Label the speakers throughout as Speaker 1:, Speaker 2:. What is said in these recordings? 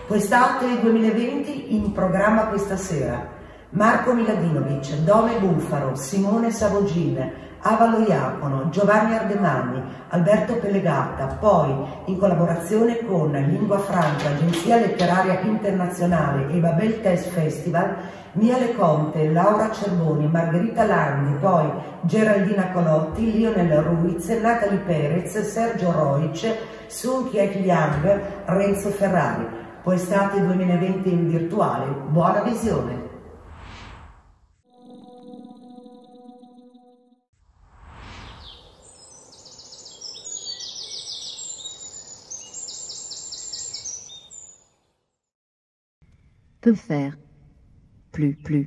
Speaker 1: Quest'Arte 2020 in programma questa sera. Marco Miladinovic, Dome Bufaro, Simone Savogin, Avalo Iacono, Giovanni Ardemani, Alberto Pellegatta, poi in collaborazione con Lingua Franca, Agenzia Letteraria Internazionale e Babel Test Festival, Mia Leconte, Laura Cervoni, Margherita Landi, poi Geraldina Colotti, Lionel Ruiz, Natalie Perez, Sergio Roic, Sun Kiek Yang, Renzo Ferrari. Quest'Arte 2020 in virtuale. Buona visione!
Speaker 2: Peut faire. Plus.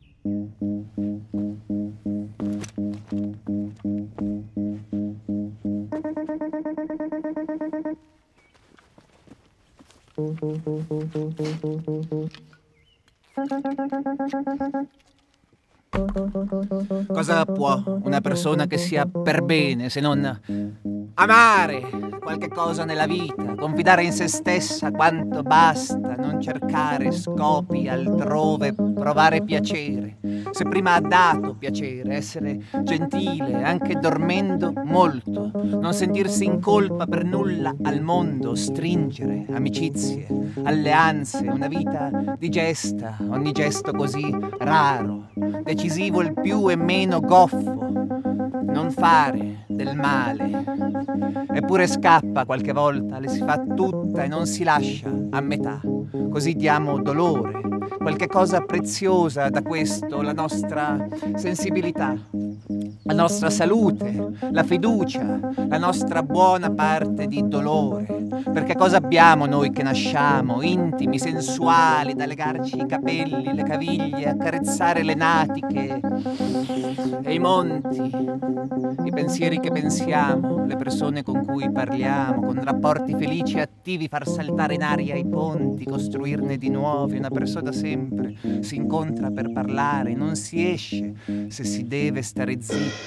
Speaker 3: Cosa può una persona che sia per bene se non amare qualche cosa nella vita, confidare in se stessa quanto basta, non cercare scopi altrove, provare piacere. Se prima ha dato piacere, essere gentile, anche dormendo molto, non sentirsi in colpa per nulla al mondo, stringere amicizie, alleanze, una vita di gesta, ogni gesto così raro, decisivo il più e meno goffo, non fare del male. Eppure scappa qualche volta, le si fa tutta e non si lascia a metà, così diamo dolore, qualche cosa preziosa da questo, la nostra sensibilità, la nostra salute, la fiducia, la nostra buona parte di dolore. Perché cosa abbiamo noi che nasciamo, intimi, sensuali, da legarci i capelli, le caviglie, accarezzare le natiche e i monti, i pensieri che pensiamo, le persone con cui parliamo, con rapporti felici e attivi, far saltare in aria i ponti, costruirne di nuovi. Una persona sempre si incontra per parlare, non si esce se si deve stare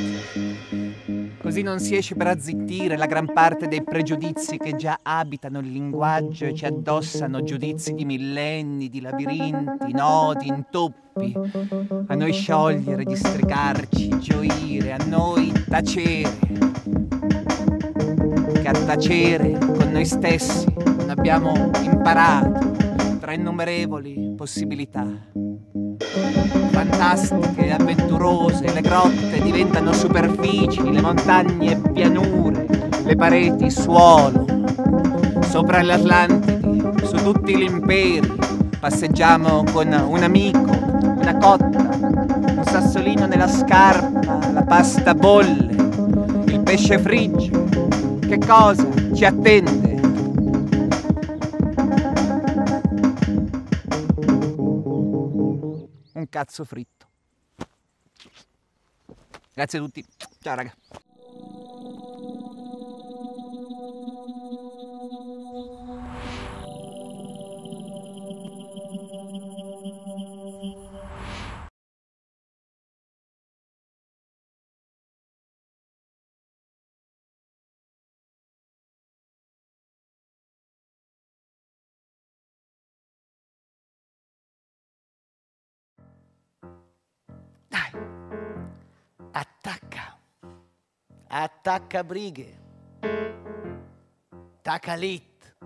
Speaker 3: zitti. Così non si esce per azzittire la gran parte dei pregiudizi che già abitano il linguaggio e ci addossano giudizi di millenni, di labirinti, nodi, intoppi. A noi sciogliere, districarci, gioire, a noi tacere. Che a tacere con noi stessi non abbiamo imparato tra innumerevoli possibilità. Fantastiche e avventurose, le grotte diventano superfici, le montagne pianure, le pareti suolo. Sopra l'Atlantide, su tutti gli imperi, passeggiamo con un amico, una cotta, un sassolino nella scarpa, la pasta bolle, il pesce frigge. Che cosa ci attende? Un cazzo fritto. Grazie a tutti. Ciao raga. Dai, attacca, attacca brighe, attacca lit.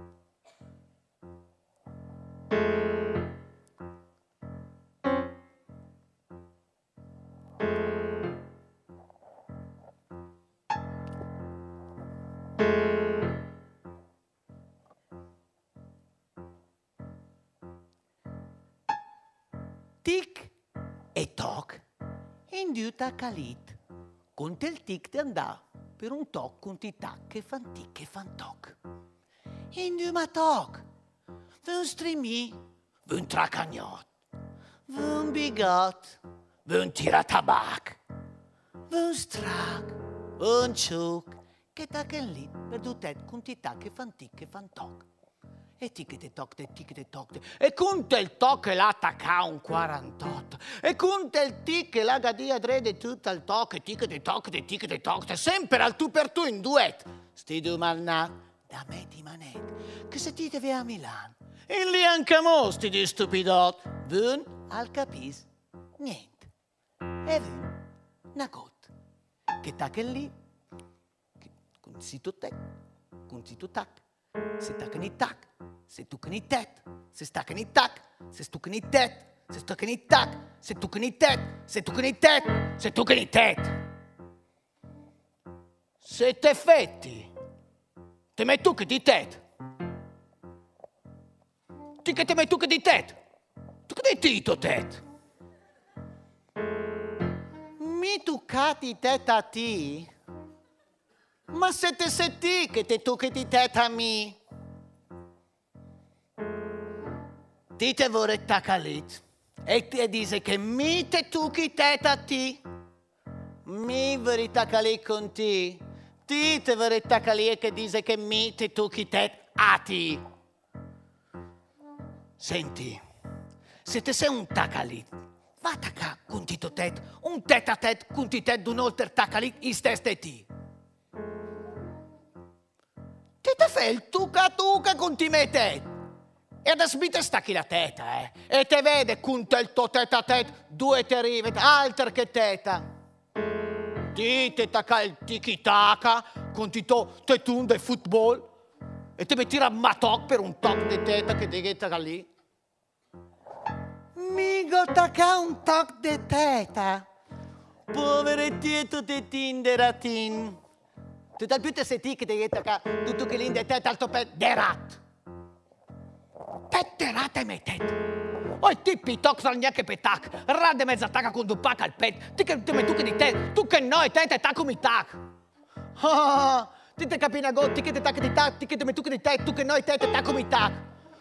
Speaker 3: Tic e toc. In du taccalit, con tel tic de andà, per un toc con ti tac e fan tic e fan toc. In du ma toc, vun strimi, vun tracagnot, vun bigot, vun tiratabac, vun strac, vun ciuc, che tac en lit, per du tet con ti tac e fan tic e fan toc. E tic toc, e con tel toc e la tacca un 48. E con tel tic e la gadia drede tutto al toc, e tic toc, sempre al tu per tu in duet. Sti du malnat, da me di manet, che se ti deve a Milano,
Speaker 4: E lì anche mosti di stupidot. Vun al capis niente. E vun una cotta. Che tac è lì. Con sito tec. Con sito tac. Se taccano i tac. Se tuccano i tet. Se staccano i tac. Se stuccano i tet. Se stuccano i tac. Se tuccano i tet. Se tuccano i tet. Se tuccano i tet. Se te fetti. Te mai tu che di tet. Ti che te mai tu che di tet. Tu che di tito tet. Mi tuccati tet a ti. Ma se te sei ti che te tu che di tet a mi. Ti te vorrei taccalit. E ti dice che mi te tu che tet a ti. Mi vorrei taccalit con ti. Ti te vorrei taccalit e che dice che mi te tu che tet a ti. Senti, se te sei un taccalit, va a tacca con tito tet, un tet a tet con ti tet d'un oltre taccalit in steste ti. Ti te fai il tuca con ti me tet. E adesso mi te stacchi la teta, E te vede con te il tuo tet a tet, due te arrivi, altre che teta. Ti te tacca il tiki-taka con ti to tetun del football. E te mi tira matoc per un toc di teta che devi tacca lì. Migo tacca un toc di teta. Povere tieto te tinderatin. Tu dal più te sei ti che devi tacca tutto che l'inde teta al topet de rat. Pet de rat e me tet. Oi tippi toc sal neanche petac. Rade mezza tacca con du pac al pet. Ti che te me tu che di te. Tu che noi teta e tacco mi tac. Ah. Ti te capina go, ti che te tacca di tac, ti che te me tu che di te, tu che noi te tacco mi tac.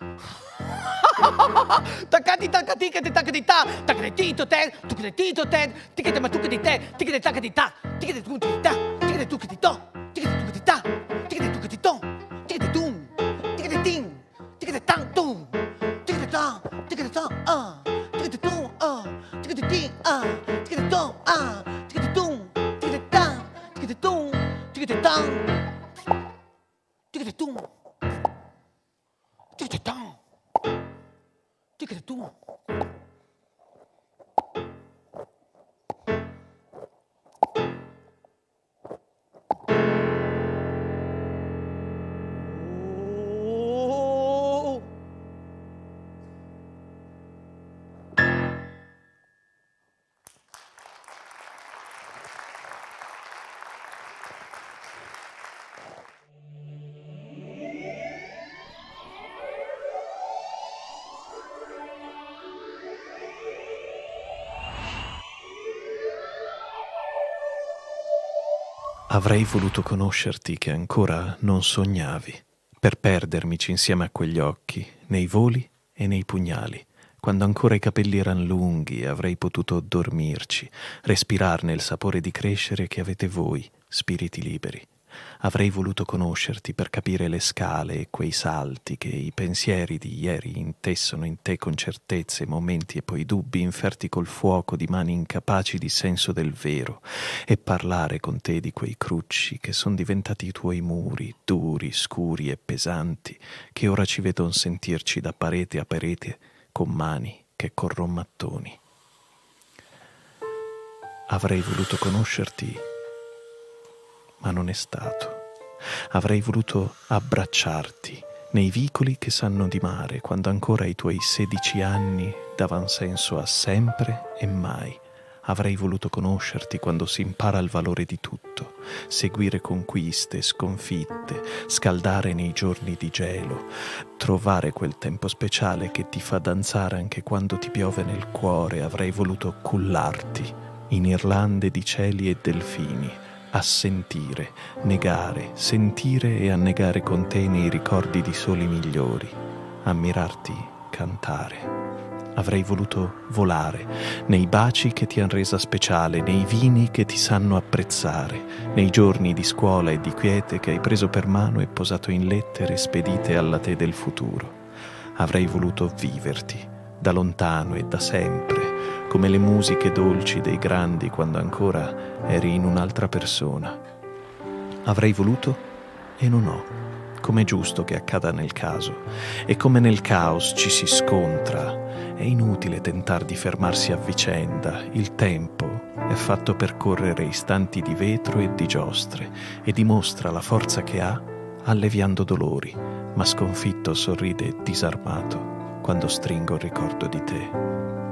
Speaker 4: Taccati taccati che te tacca di ta, tacca di tito te, tu che di tito te, ti che te me tu che di te, ti che te tacca di ta, ti che te tu che di ta, ti che te tu che di to, ti che te tu che di ta, ti che te tu che di to, ti che te tum, ti che te tin, ti che te tan tum, ti che te ta, ti che te ta, ti che te tum, ti che te tin, ti che te to, ti che te tum, ti che te ta, ti che te tum, ti che te tan. Tum. Tum. Tum.
Speaker 5: Avrei voluto conoscerti che ancora non sognavi, per perdermici insieme a quegli occhi, nei voli e nei pugnali. Quando ancora i capelli eran lunghi avrei potuto dormirci, respirarne il sapore di crescere che avete voi, spiriti liberi. Avrei voluto conoscerti per capire le scale e quei salti che i pensieri di ieri intessono in te con certezze, momenti e poi dubbi inferti col fuoco di mani incapaci di senso del vero, e parlare con te di quei crucci che son diventati i tuoi muri, duri, scuri e pesanti, che ora ci vedon sentirci da parete a parete con mani che corron mattoni. Avrei voluto conoscerti, ma non è stato. Avrei voluto abbracciarti nei vicoli che sanno di mare, quando ancora i tuoi 16 anni davan senso a sempre e mai. Avrei voluto conoscerti quando si impara il valore di tutto, seguire conquiste, sconfitte, scaldare nei giorni di gelo, trovare quel tempo speciale che ti fa danzare anche quando ti piove nel cuore. Avrei voluto cullarti in irlande di cieli e delfini, a sentire, negare, sentire e annegare con te nei ricordi di soli migliori, ammirarti cantare. Avrei voluto volare nei baci che ti han resa speciale, nei vini che ti sanno apprezzare, nei giorni di scuola e di quiete che hai preso per mano e posato in lettere spedite alla te del futuro. Avrei voluto viverti da lontano e da sempre, come le musiche dolci dei grandi quando ancora eri in un'altra persona. Avrei voluto e non ho, com'è giusto che accada nel caso, e come nel caos ci si scontra. È inutile tentar di fermarsi a vicenda, il tempo è fatto per correre istanti di vetro e di giostre, e dimostra la forza che ha alleviando dolori, ma sconfitto sorride disarmato quando stringo il ricordo di te.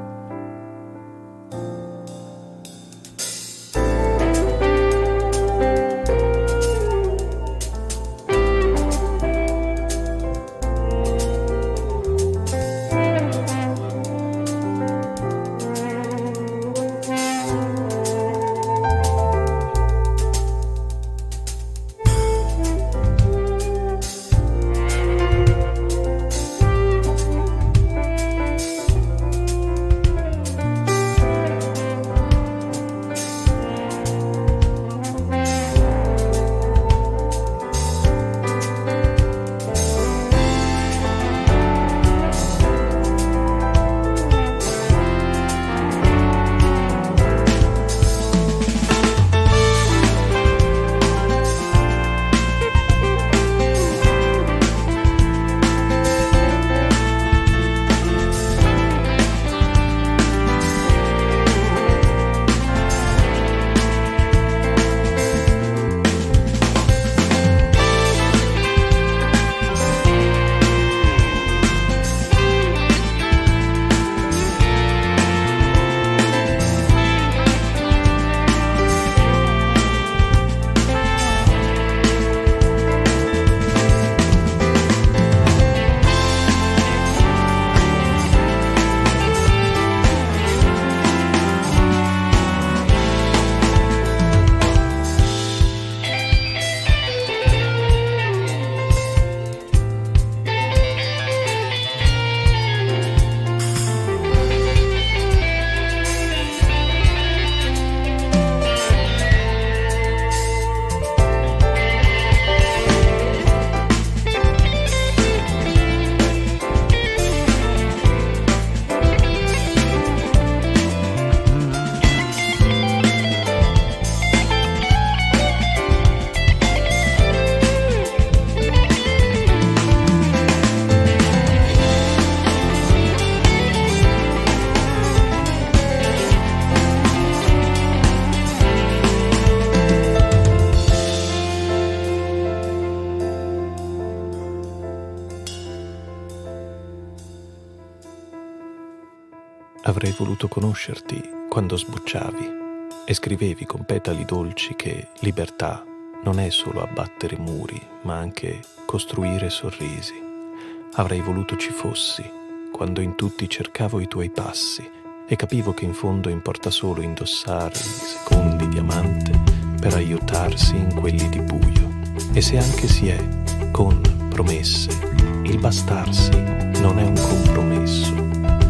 Speaker 5: Avrei voluto conoscerti quando sbucciavi e scrivevi con petali dolci che libertà non è solo abbattere muri, ma anche costruire sorrisi. Avrei voluto ci fossi quando in tutti cercavo i tuoi passi e capivo che in fondo importa solo indossare i secondi di amante per aiutarsi in quelli di buio. E se anche si è con promesse, il bastarsi non è un compromesso.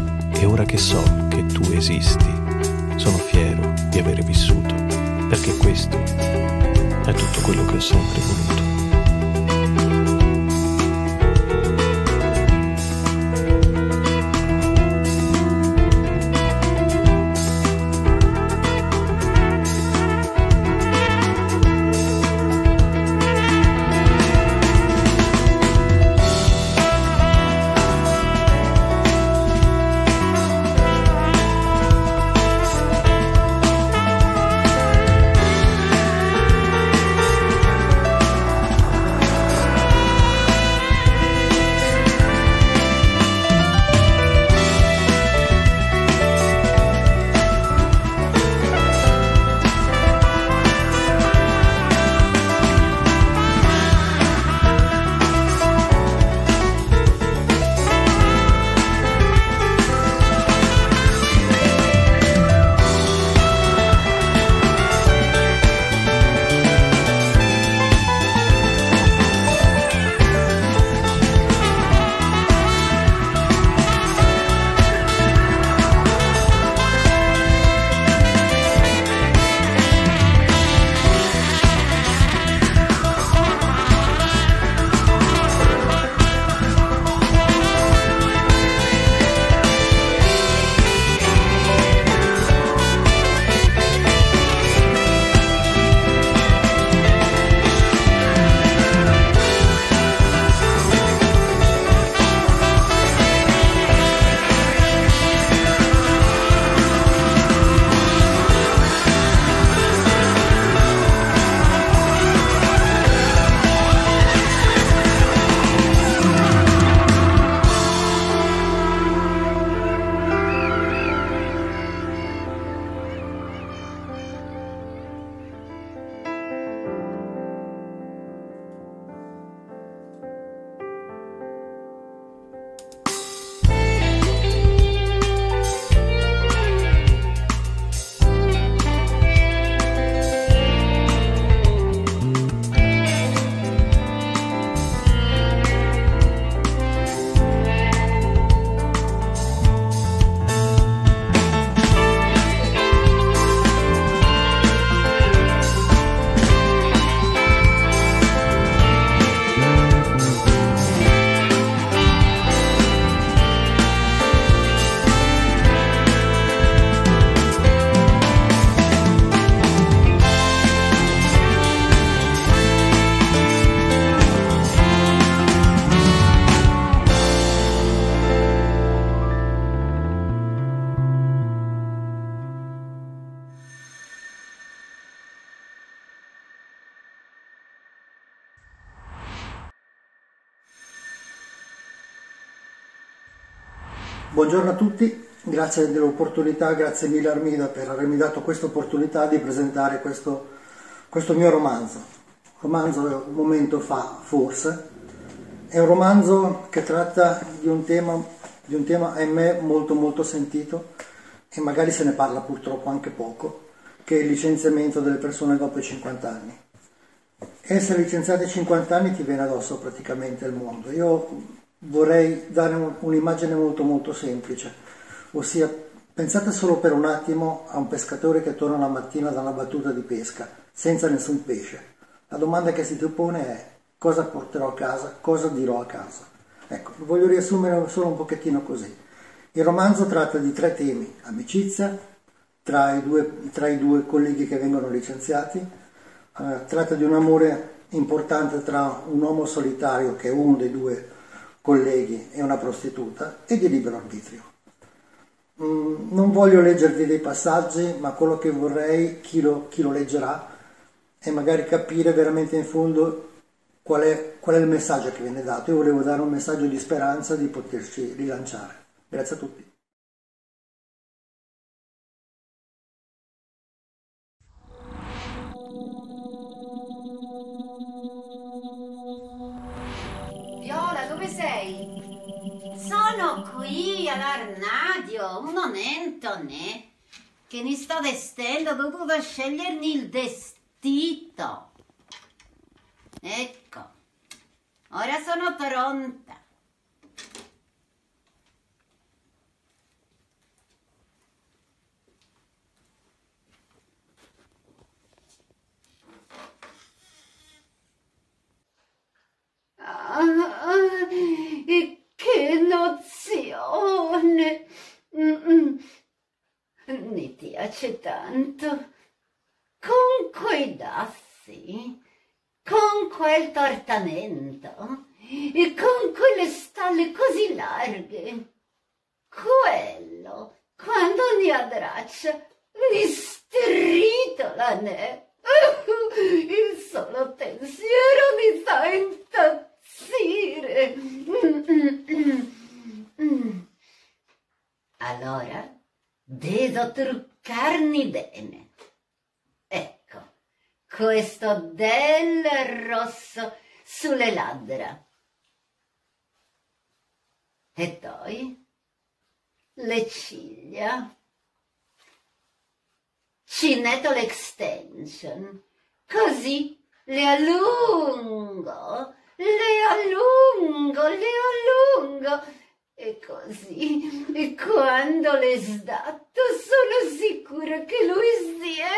Speaker 5: E ora che so che tu esisti, sono fiero di aver vissuto, perché questo è tutto quello che ho sempre voluto.
Speaker 6: Buongiorno a tutti, grazie dell'opportunità, grazie mille Armida per avermi dato questa opportunità di presentare questo mio romanzo. Romanzo un momento fa, forse, è un romanzo che tratta di un tema ahimè molto molto sentito e magari se ne parla purtroppo anche poco, che è il licenziamento delle persone dopo i 50 anni. Essere licenziati a 50 anni ti viene addosso praticamente il mondo. Io vorrei dare un'immagine molto molto semplice, ossia pensate solo per un attimo a un pescatore che torna la mattina da una battuta di pesca senza nessun pesce. La domanda che si ti pone è: cosa porterò a casa, cosa dirò a casa? Ecco, voglio riassumere solo un pochettino così. Il romanzo tratta di 3 temi: amicizia tra i due colleghi che vengono licenziati, tratta di un amore importante tra un uomo solitario che è uno dei 2 colleghi e una prostituta, e di libero arbitrio. Non voglio leggervi dei passaggi, ma quello che vorrei, chi lo leggerà, è magari capire veramente in fondo qual è il messaggio che viene dato. Io volevo dare un messaggio di speranza di poterci rilanciare. Grazie a tutti.
Speaker 7: Viola, dove sei? Sono qui all'armadio, un momento, né? Che mi sto vestendo, ho dovuto scegliermi il vestito. Ecco, ora sono pronta. Che nozione! Mi piace tanto. Con quei daffi, con quel tortamento e con quelle stalle così larghe. Quello, quando mi abbraccia, mi stritola, né? Il solo pensiero mi fa impazzire. Allora, devo truccarmi bene. Ecco, questo del rosso sulle labbra. E poi le ciglia. Ci metto l'extension, così le allungo, e così, e quando le sdatto sono sicura che lui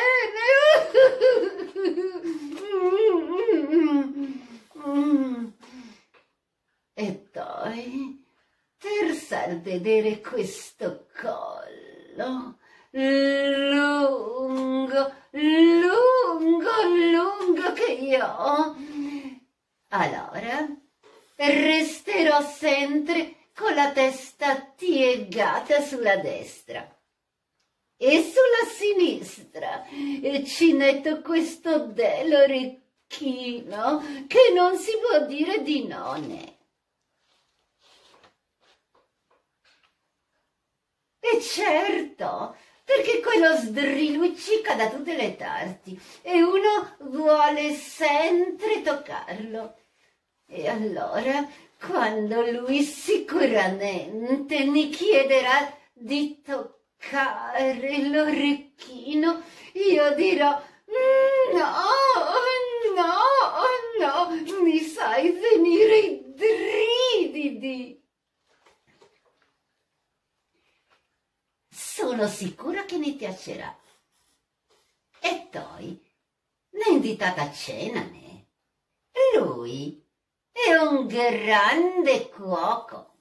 Speaker 7: viene. E poi, per far vedere questo collo, lungo che io ho, allora resterò sempre con la testa piegata sulla destra e sulla sinistra e ci metto questo dell'orecchino che non si può dire di no, né. E certo, perché quello sdriluccica da tutte le parti e uno vuole sempre toccarlo. E allora, quando lui sicuramente mi chiederà di toccare l'orecchino, io dirò: no, mi fai venire i brividi. Sono sicura che mi piacerà. E poi, l'ho invitata a cena, né? Lui è un grande cuoco.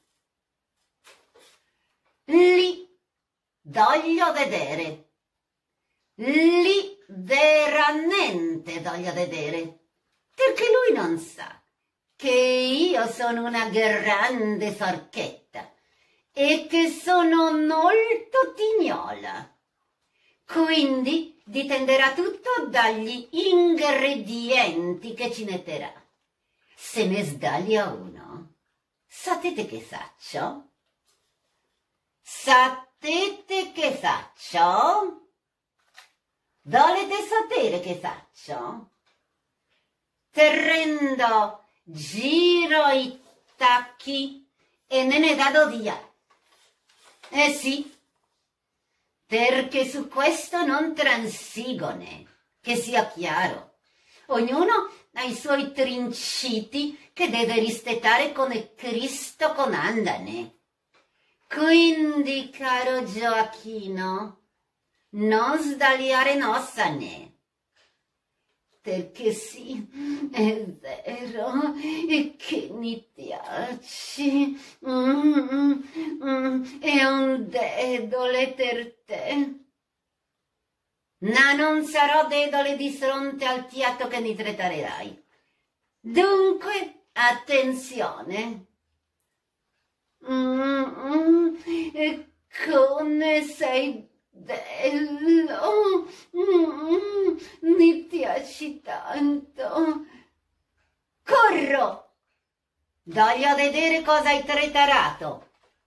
Speaker 7: Lì voglio vedere. Lì veramente voglio vedere. Perché lui non sa che io sono una grande forchetta e che sono molto tignola. Quindi dipenderà tutto dagli ingredienti che ci metterà. Se ne sbaglia uno, sapete che faccio? Sapete che faccio? Volete sapere che faccio? Prendo, giro i tacchi e me ne vado via. Eh sì, perché su questo non transigone, che sia chiaro. Ognuno ha i suoi trinciti che deve rispettare come Cristo comandane. Quindi, caro Gioacchino, non sbagliare nossane. Perché sì, è vero, e che mi piaci, è un dedole per te. Ma non sarò dedole di fronte al piatto che mi preparerai. Dunque, attenzione. Come sei bello, mi piaci tanto. Corro, voglio vedere cosa hai preparato.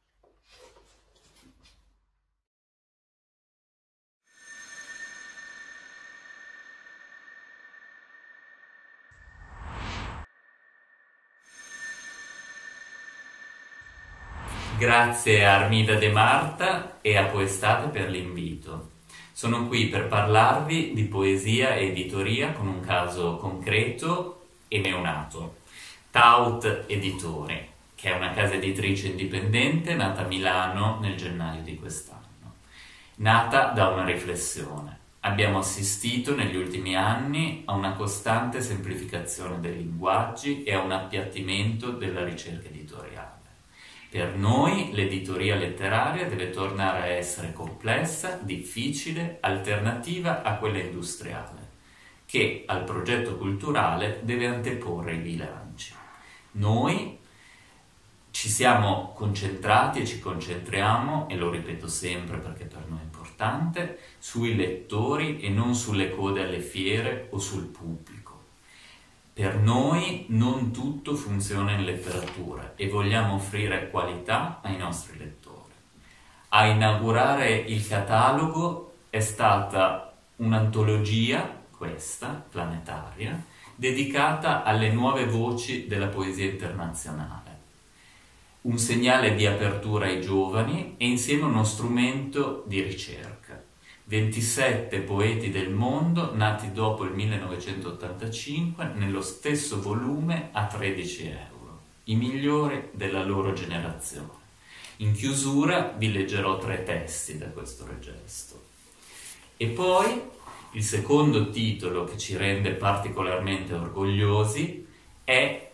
Speaker 8: Grazie a Armida De Marta e a Poestate per l'invito. Sono qui per parlarvi di poesia e editoria con un caso concreto e neonato. Taut Editori, che è una casa editrice indipendente nata a Milano nel gennaio di quest'anno. Nata da una riflessione. Abbiamo assistito negli ultimi anni a una costante semplificazione dei linguaggi e a un appiattimento della ricerca editoriale. Per noi l'editoria letteraria deve tornare a essere complessa, difficile, alternativa a quella industriale, che al progetto culturale deve anteporre i bilanci. Noi ci siamo concentrati e ci concentriamo, e lo ripeto sempre perché per noi è importante, sui lettori e non sulle code alle fiere o sul pubblico. Per noi non tutto funziona in letteratura e vogliamo offrire qualità ai nostri lettori. A inaugurare il catalogo è stata un'antologia, questa, planetaria, dedicata alle nuove voci della poesia internazionale. Un segnale di apertura ai giovani e insieme uno strumento di ricerca. 27 poeti del mondo nati dopo il 1985 nello stesso volume a 13 euro, i migliori della loro generazione. In chiusura vi leggerò 3 testi da questo regesto. E poi il secondo titolo che ci rende particolarmente orgogliosi è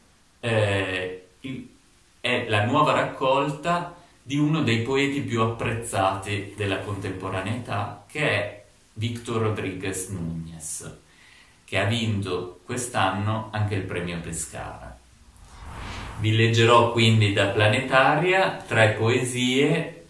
Speaker 8: la nuova raccolta di uno dei poeti più apprezzati della contemporaneità, che è Víctor Rodríguez Núñez, che ha vinto quest'anno anche il premio Pescara. Vi leggerò quindi da Planetaria 3 poesie,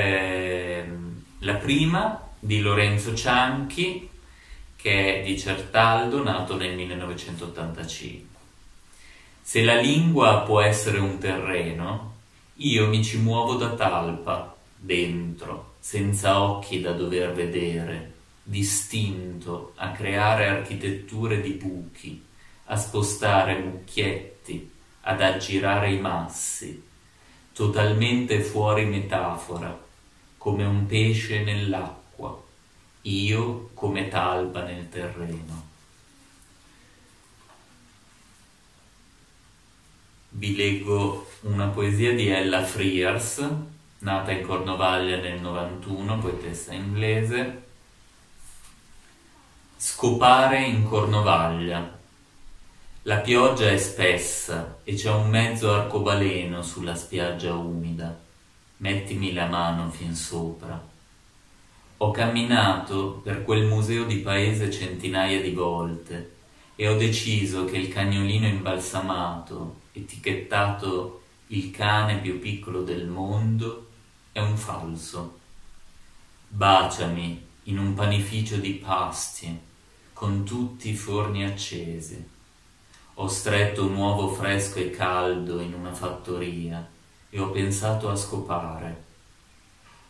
Speaker 8: la prima di Lorenzo Cianchi, che è di Certaldo, nato nel 1985. Se la lingua può essere un terreno, io mi ci muovo da talpa, dentro, senza occhi da dover vedere, distinto, a creare architetture di buchi, a spostare mucchietti, ad aggirare i massi, totalmente fuori metafora, come un pesce nell'acqua, io come talpa nel terreno. Vi leggo una poesia di Ella Frears, nata in Cornovaglia nel 91, poetessa inglese. Scopare in Cornovaglia. La pioggia è spessa e c'è un mezzo arcobaleno sulla spiaggia umida. Mettimi la mano fin sopra. Ho camminato per quel museo di paese centinaia di volte e ho deciso che il cagnolino imbalsamato, etichettato il cane più piccolo del mondo, è un falso. Baciami in un panificio di pasti con tutti i forni accesi. Ho stretto un uovo fresco e caldo in una fattoria e ho pensato a scopare.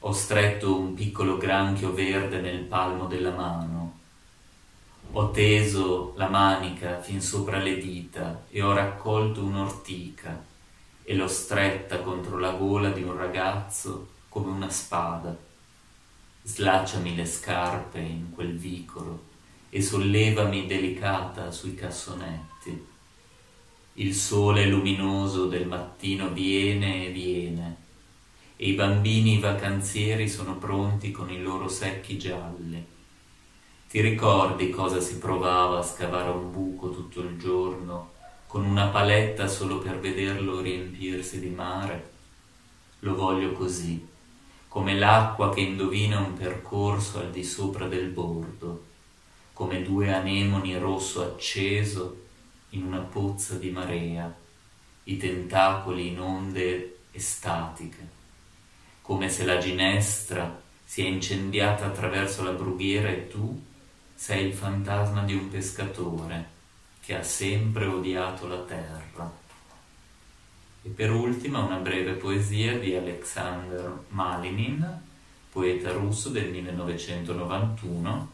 Speaker 8: Ho stretto un piccolo granchio verde nel palmo della mano. Ho teso la manica fin sopra le dita e ho raccolto un'ortica e l'ho stretta contro la gola di un ragazzo come una spada. Slacciami le scarpe in quel vicolo e sollevami delicata sui cassonetti. Il sole luminoso del mattino viene e viene, e i bambini vacanzieri sono pronti con i loro secchi gialli. Ti ricordi cosa si provava a scavare un buco tutto il giorno, con una paletta solo per vederlo riempirsi di mare? Lo voglio così, come l'acqua che indovina un percorso al di sopra del bordo, come due anemoni rosso acceso in una pozza di marea, i tentacoli in onde estatiche, come se la ginestra sia incendiata attraverso la brughiera e tu sei il fantasma di un pescatore che ha sempre odiato la terra. E per ultima una breve poesia di Alexander Malinin, poeta russo del 1991.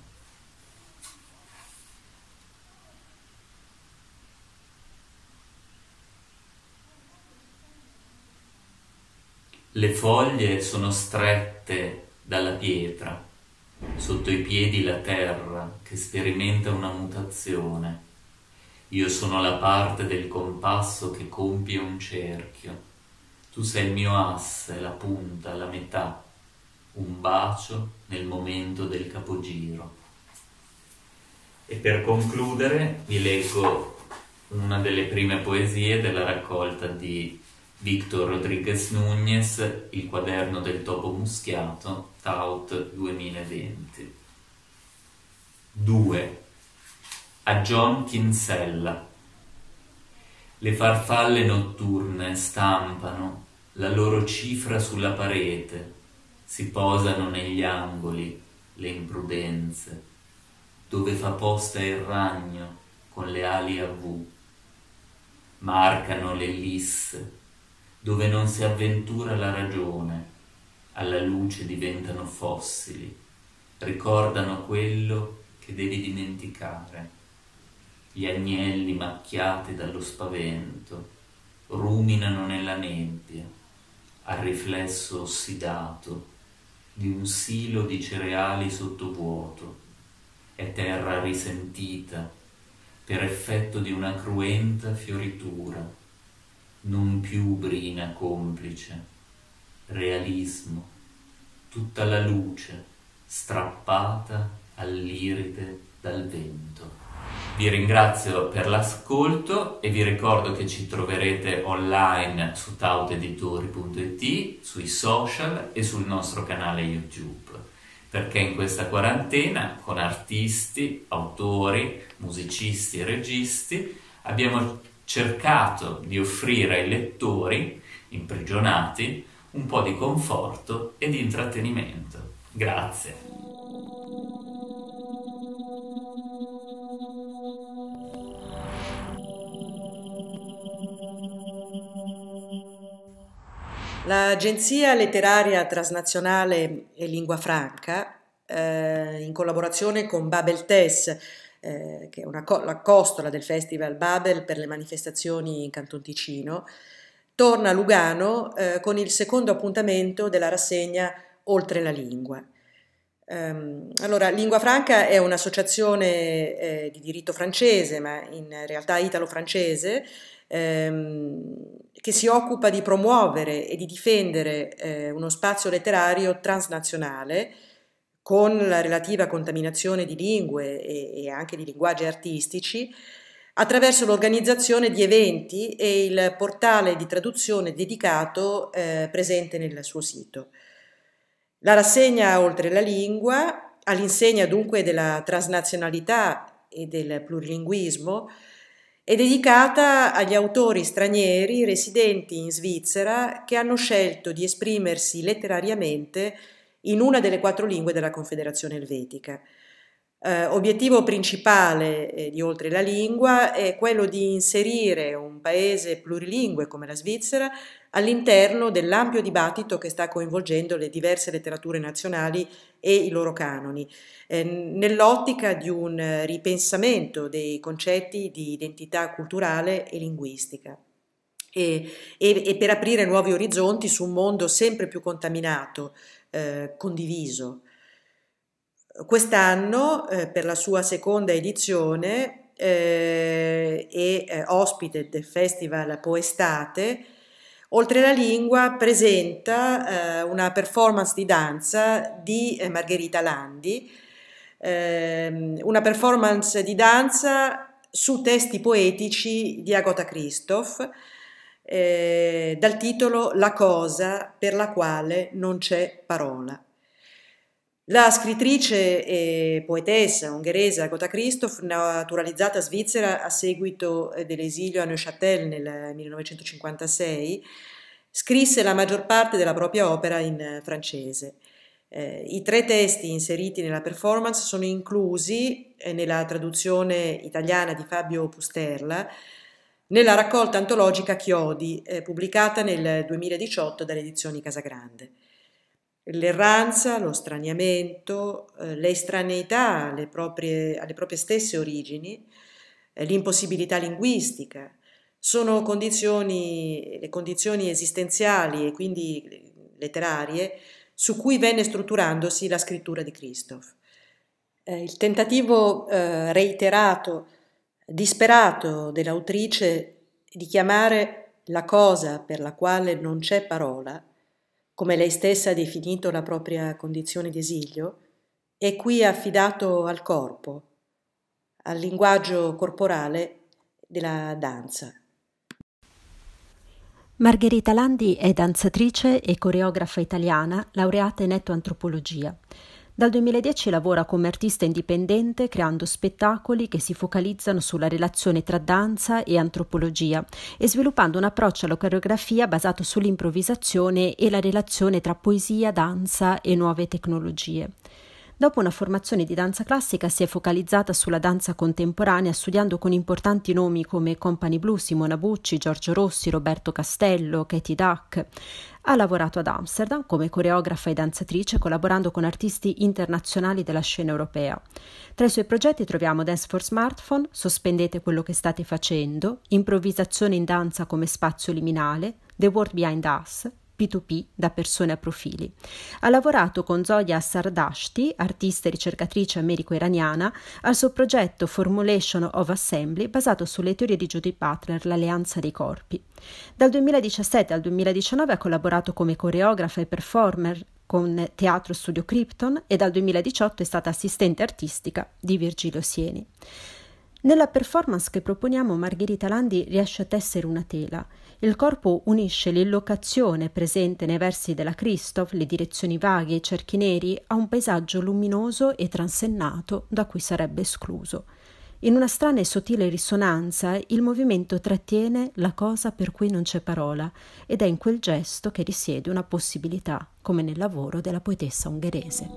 Speaker 8: Le foglie sono strette dalla pietra, sotto i piedi la terra che sperimenta una mutazione. Io sono la parte del compasso che compie un cerchio. Tu sei il mio asse, la punta, la metà, un bacio nel momento del capogiro. E per concludere vi leggo una delle prime poesie della raccolta di Victor Rodriguez Núñez, Il quaderno del topo muschiato, Taut 2020. 2. A John Kinsella. Le farfalle notturne stampano la loro cifra sulla parete, si posano negli angoli le imprudenze, dove fa posta il ragno con le ali a V, marcano le lisse, dove non si avventura la ragione, alla luce diventano fossili, ricordano quello che devi dimenticare. Gli agnelli macchiati dallo spavento ruminano nella nebbia, al riflesso ossidato di un silo di cereali sottovuoto, è terra risentita per effetto di una cruenta fioritura, non più brina complice, realismo, tutta la luce strappata all'iride dal vento. Vi ringrazio per l'ascolto e vi ricordo che ci troverete online su tauteditori.it, sui social e sul nostro canale YouTube, perché in questa quarantena con artisti, autori, musicisti e registi abbiamo cercato di offrire ai lettori imprigionati un po' di conforto e di intrattenimento. Grazie.
Speaker 9: L'agenzia letteraria transnazionale e Lingua Franca, in collaborazione con Babel Tess, che è la costola del Festival Babel per le manifestazioni in Canton Ticino, torna a Lugano con il secondo appuntamento della rassegna Oltre la lingua. Allora, Lingua Franca è un'associazione di diritto francese, ma in realtà italo-francese, che si occupa di promuovere e di difendere uno spazio letterario transnazionale con la relativa contaminazione di lingue e anche di linguaggi artistici, attraverso l'organizzazione di eventi e il portale di traduzione dedicato presente nel suo sito. La rassegna Oltre la lingua, all'insegna dunque della transnazionalità e del plurilinguismo, è dedicata agli autori stranieri residenti in Svizzera che hanno scelto di esprimersi letterariamente in una delle 4 lingue della Confederazione Elvetica. Obiettivo principale di Oltre la lingua è quello di inserire un paese plurilingue come la Svizzera all'interno dell'ampio dibattito che sta coinvolgendo le diverse letterature nazionali e i loro canoni, nell'ottica di un ripensamento dei concetti di identità culturale e linguistica e per aprire nuovi orizzonti su un mondo sempre più contaminato, condiviso. Quest'anno, per la sua seconda edizione ospite del Festival Poestate, Oltre la lingua presenta una performance di danza di Margherita Landi, una performance di danza su testi poetici di Agatha Christoph, dal titolo La cosa per la quale non c'è parola. La scrittrice e poetessa ungherese Agatha Christoph, naturalizzata svizzera a seguito dell'esilio a Neuchâtel nel 1956, scrisse la maggior parte della propria opera in francese. I 3 testi inseriti nella performance sono inclusi nella traduzione italiana di Fabio Pusterla, nella raccolta antologica Chiodi, pubblicata nel 2018 dalle edizioni Casagrande. L'erranza, lo straniamento, l'estraneità alle proprie stesse origini, l'impossibilità linguistica, sono le condizioni esistenziali e quindi letterarie su cui venne strutturandosi la scrittura di Christoph. Il tentativo reiterato, disperato dell'autrice di chiamare la cosa per la quale non c'è parola, come lei stessa ha definito la propria condizione di esilio, è qui affidato al corpo, al linguaggio corporale della danza.
Speaker 10: Margherita Landi è danzatrice e coreografa italiana, laureata in etnoantropologia. Dal 2010 lavora come artista indipendente creando spettacoli che si focalizzano sulla relazione tra danza e antropologia e sviluppando un approccio alla coreografia basato sull'improvvisazione e la relazione tra poesia, danza e nuove tecnologie. Dopo una formazione di danza classica si è focalizzata sulla danza contemporanea studiando con importanti nomi come Company Blue, Simona Bucci, Giorgio Rossi, Roberto Castello, Katie Duck. Ha lavorato ad Amsterdam come coreografa e danzatrice collaborando con artisti internazionali della scena europea. Tra i suoi progetti troviamo Dance for Smartphone, Sospendete quello che state facendo, Improvvisazione in danza come spazio liminale, The World Behind Us, P2P da persone a profili. Ha lavorato con Zoya Sardashti, artista e ricercatrice americo-iraniana, al suo progetto Formulation of Assembly basato sulle teorie di Judith Butler, l'alleanza dei corpi. Dal 2017 al 2019 ha collaborato come coreografa e performer con Teatro Studio Krypton e dal 2018 è stata assistente artistica di Virgilio Sieni. Nella performance che proponiamo Margherita Landi riesce a tessere una tela. Il corpo unisce l'illocazione presente nei versi della Christoph, le direzioni vaghe e i cerchi neri, a un paesaggio luminoso e transennato da cui sarebbe escluso. In una strana e sottile risonanza il movimento trattiene la cosa per cui non c'è parola ed è in quel gesto che risiede una possibilità, come nel lavoro della poetessa ungherese.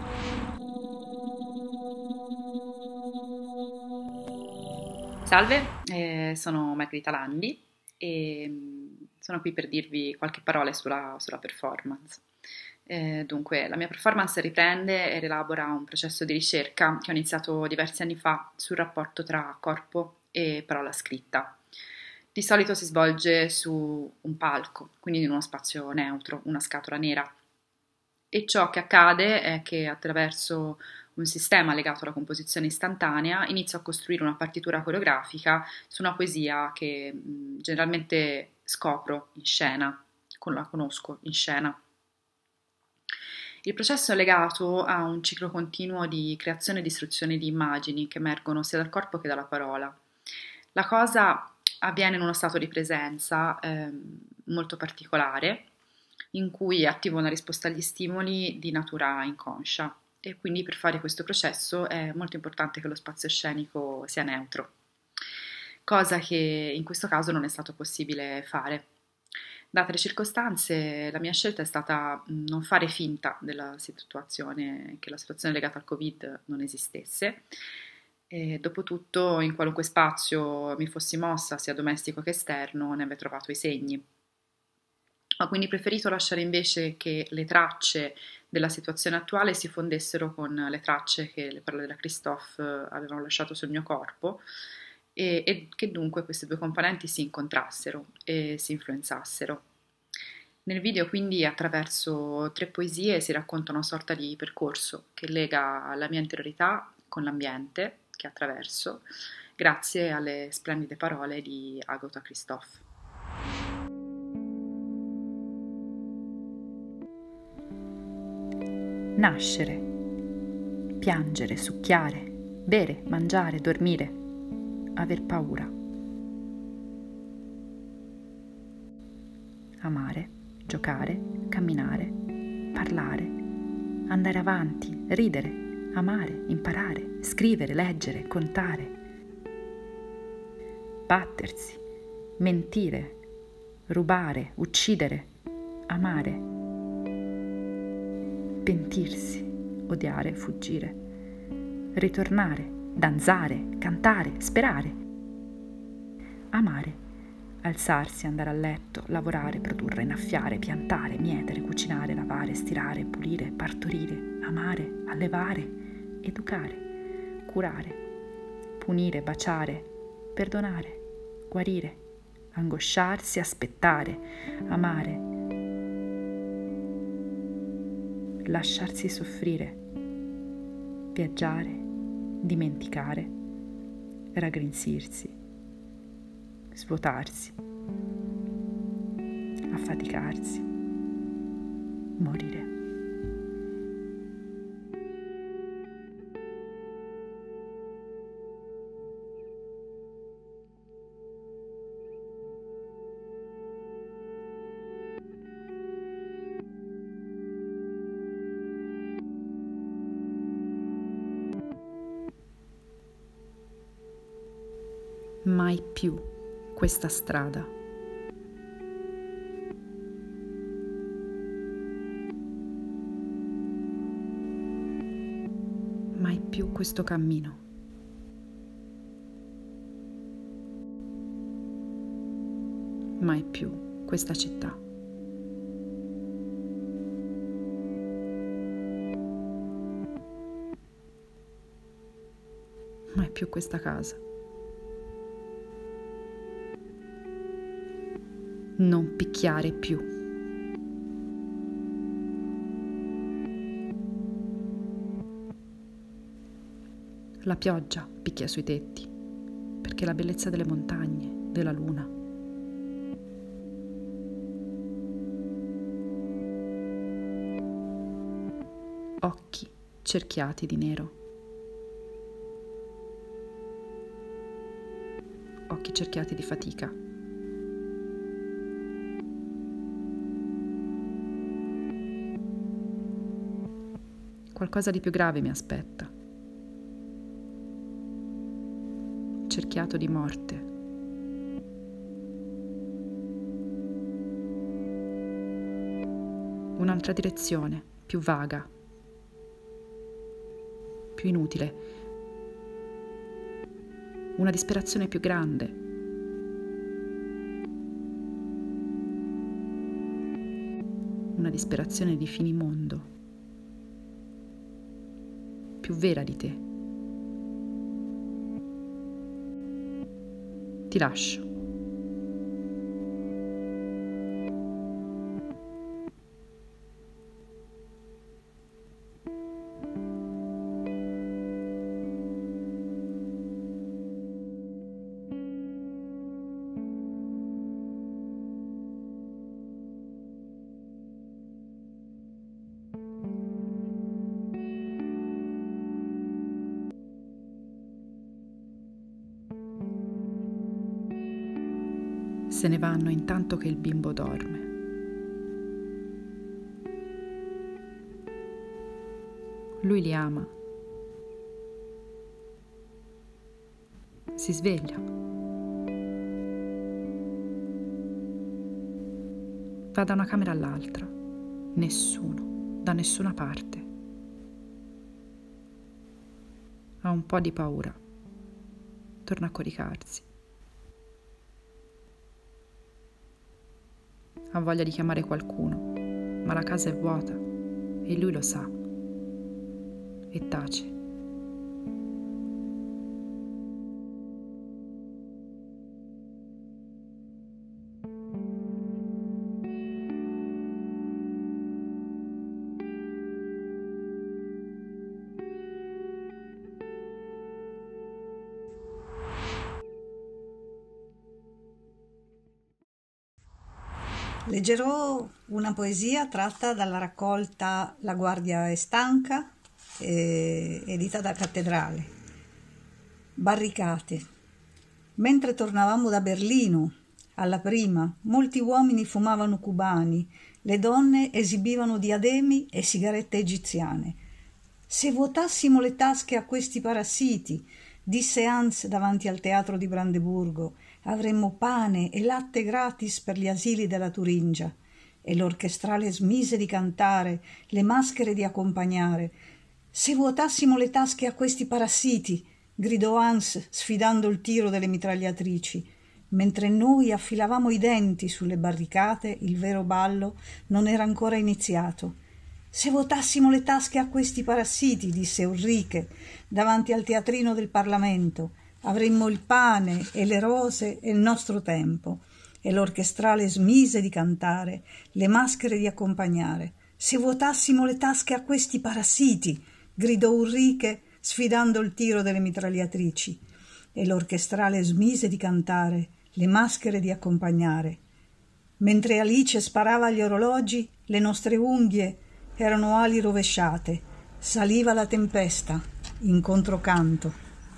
Speaker 11: Salve, sono Margherita Landi e sono qui per dirvi qualche parola sulla performance. Dunque, la mia performance riprende e rielabora un processo di ricerca che ho iniziato diversi anni fa sul rapporto tra corpo e parola scritta. Di solito si svolge su un palco, quindi in uno spazio neutro, una scatola nera. E ciò che accade è che attraverso un sistema legato alla composizione istantanea inizio a costruire una partitura coreografica su una poesia che generalmente scopro in scena, la conosco in scena. Il processo è legato a un ciclo continuo di creazione e distruzione di immagini che emergono sia dal corpo che dalla parola. La cosa avviene in uno stato di presenza molto particolare, in cui attivo una risposta agli stimoli di natura inconscia e quindi per fare questo processo è molto importante che lo spazio scenico sia neutro, cosa che in questo caso non è stato possibile fare. Date le circostanze, la mia scelta è stata non fare finta della situazione, che la situazione legata al Covid non esistesse. E dopotutto, in qualunque spazio mi fossi mossa, sia domestico che esterno, ne avrei trovato i segni. Ho quindi preferito lasciare invece che le tracce della situazione attuale si fondessero con le tracce che le parole della Christophe avevano lasciato sul mio corpo e che dunque queste due componenti si incontrassero e si influenzassero. Nel video quindi attraverso 3 poesie si racconta una sorta di percorso che lega la mia interiorità con l'ambiente che attraverso grazie alle splendide parole di Agota Christophe. Nascere, piangere, succhiare, bere, mangiare, dormire, aver paura. Amare, giocare, camminare, parlare, andare avanti, ridere, amare, imparare, scrivere, leggere, contare, battersi, mentire, rubare, uccidere, amare, pentirsi, odiare, fuggire, ritornare, danzare, cantare, sperare, amare, alzarsi, andare a letto, lavorare, produrre, innaffiare, piantare, mietere, cucinare, lavare, stirare, pulire, partorire, amare, allevare, educare, curare, punire, baciare, perdonare, guarire, angosciarsi, aspettare, amare, lasciarsi soffrire, viaggiare, dimenticare, raggrinzirsi, svuotarsi, affaticarsi, morire. Mai più questa strada. Mai più questo cammino. Mai più questa città. Mai più questa casa. Non picchiare più. La pioggia picchia sui tetti, perché la bellezza delle montagne, della luna. Occhi cerchiati di nero. Occhi cerchiati di fatica. Qualcosa di più grave mi aspetta. Cerchiato di morte. Un'altra direzione, più vaga, più inutile. Una disperazione più grande. Una disperazione di finimondo. Più vera di te. Ti lascio. Se ne vanno intanto che il bimbo dorme. Lui li ama. Si sveglia. Va da una camera all'altra. Nessuno, da nessuna parte. Ha un po' di paura. Torna a coricarsi. ha voglia di chiamare qualcuno, ma la casa è vuota e lui lo sa e tace.
Speaker 12: Leggerò una poesia tratta dalla raccolta La guardia è stanca, edita da Cattedrale. Barricate. Mentre tornavamo da Berlino, alla prima, molti uomini fumavano cubani, le donne esibivano diademi e sigarette egiziane. Se vuotassimo le tasche a questi parassiti, disse Hans davanti al teatro di Brandeburgo, avremmo pane e latte gratis per gli asili della Turingia. E l'orchestrale smise di cantare, le maschere di accompagnare. Se vuotassimo le tasche a questi parassiti, gridò Hans sfidando il tiro delle mitragliatrici. Mentre noi affilavamo i denti sulle barricate, il vero ballo non era ancora iniziato. Se vuotassimo le tasche a questi parassiti, disse Ulrike, davanti al teatrino del Parlamento, avremmo il pane e le rose e il nostro tempo. E l'orchestrale smise di cantare, le maschere di accompagnare. Se vuotassimo le tasche a questi parassiti, gridò Ulrike, sfidando il tiro delle mitragliatrici. E l'orchestrale smise di cantare, le maschere di accompagnare. Mentre Alice sparava agli orologi, le nostre unghie erano ali rovesciate. Saliva la tempesta, in controcanto.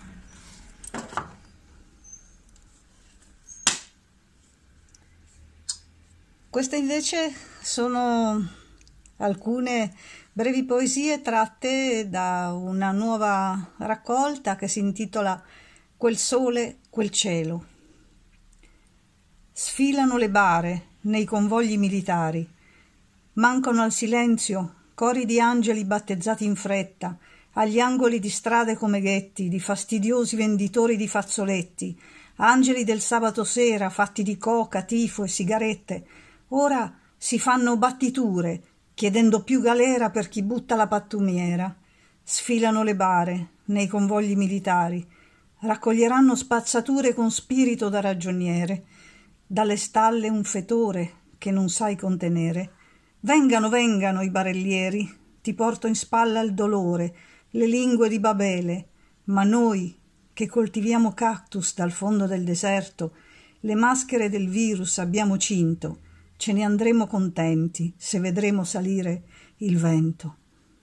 Speaker 12: Queste invece sono alcune brevi poesie tratte da una nuova raccolta che si intitola Quel sole, quel cielo. Sfilano le bare nei convogli militari, mancano al silenzio cori di angeli battezzati in fretta, agli angoli di strade come ghetti, di fastidiosi venditori di fazzoletti, angeli del sabato sera fatti di coca, tifo e sigarette. Ora si fanno battiture, chiedendo più galera per chi butta la pattumiera. Sfilano le bare nei convogli militari, raccoglieranno spazzature con spirito da ragioniere, dalle stalle un fetore che non sai contenere. Vengano, vengano i barellieri, ti porto in spalla il dolore, le lingue di Babele, ma noi che coltiviamo cactus dal fondo del deserto, le maschere del virus abbiamo cinto, ce ne andremo contenti se vedremo salire il vento.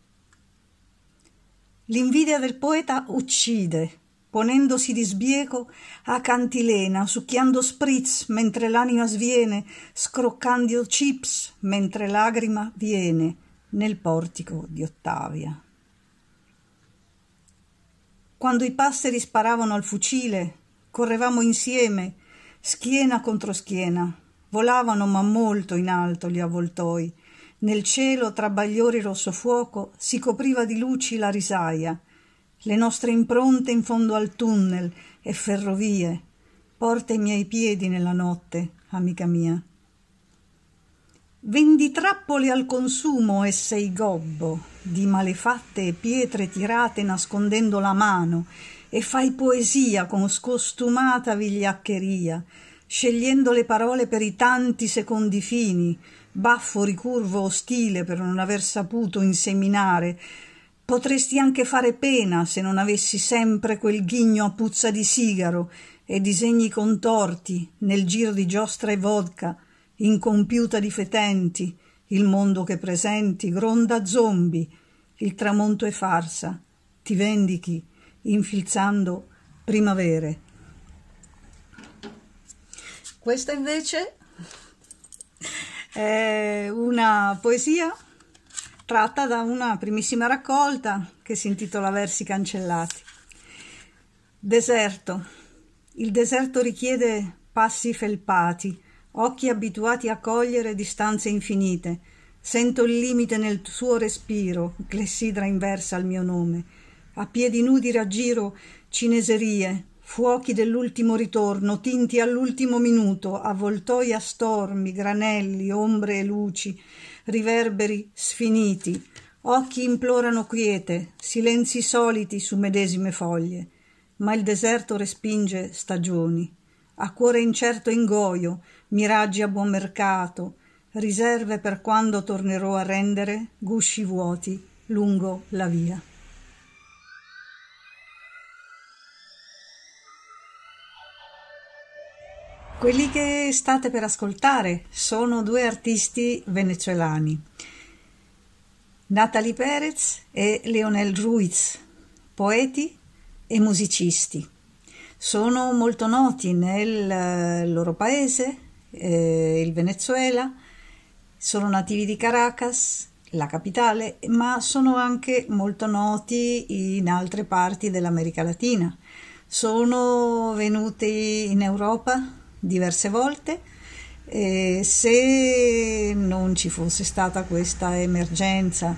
Speaker 12: L'invidia del poeta uccide, ponendosi di sbieco a cantilena, succhiando spritz mentre l'anima sviene, scroccando chips mentre lagrima viene nel portico di Ottavia. Quando i passeri sparavano al fucile, correvamo insieme, schiena contro schiena. Volavano ma molto in alto gli avvoltoi. Nel cielo, tra bagliori rosso fuoco, si copriva di luci la risaia. Le nostre impronte in fondo al tunnel e ferrovie. Porta i miei piedi nella notte, amica mia. Vendi trappole al consumo e sei gobbo di malefatte pietre tirate nascondendo la mano e fai poesia con scostumata vigliaccheria, scegliendo le parole per i tanti secondi fini, baffo ricurvo ostile per non aver saputo inseminare. Potresti anche fare pena se non avessi sempre quel ghigno a puzza di sigaro e disegni contorti nel giro di giostra e vodka, incompiuta di fetenti, il mondo che presenti gronda zombie, il tramonto è farsa, ti vendichi infilzando primavere. Questa invece è una poesia tratta da una primissima raccolta che si intitola Versi cancellati. Deserto. Il deserto richiede passi felpati, occhi abituati a cogliere distanze infinite. Sento il limite nel suo respiro, clessidra inversa al mio nome. A piedi nudi raggiro cineserie, fuochi dell'ultimo ritorno, tinti all'ultimo minuto, avvoltoi a stormi, granelli, ombre e luci, riverberi sfiniti, occhi implorano quiete, silenzi soliti su medesime foglie, ma il deserto respinge stagioni, a cuore incerto ingoio, miraggi a buon mercato, riserve per quando tornerò a rendere gusci vuoti lungo la via. Quelli che state per ascoltare sono due artisti venezuelani, Natalie Pérez e Leonel Ruiz, poeti e musicisti. Sono molto noti nel loro paese, il Venezuela, sono nativi di Caracas, la capitale, ma sono anche molto noti in altre parti dell'America Latina. Sono venuti in Europa diverse volte e se non ci fosse stata questa emergenza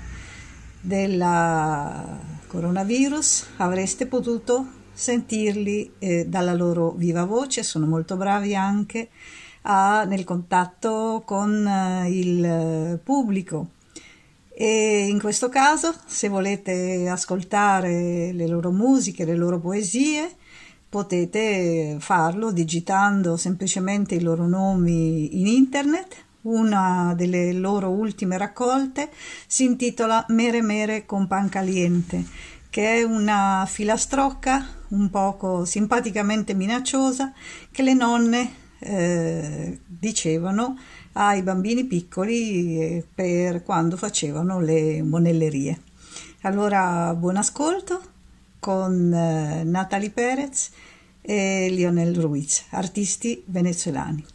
Speaker 12: della coronavirus avreste potuto sentirli dalla loro viva voce. Sono molto bravi anche nel contatto con il pubblico e in questo caso, se volete ascoltare le loro musiche, le loro poesie, potete farlo digitando semplicemente i loro nomi in internet. Una delle loro ultime raccolte si intitola Mere Mere con Pan Caliente, che è una filastrocca un poco simpaticamente minacciosa che le nonne dicevano ai bambini piccoli per quando facevano le monellerie. Allora, buon ascolto con Natalie Pérez e Leonel Ruiz, artisti venezuelani.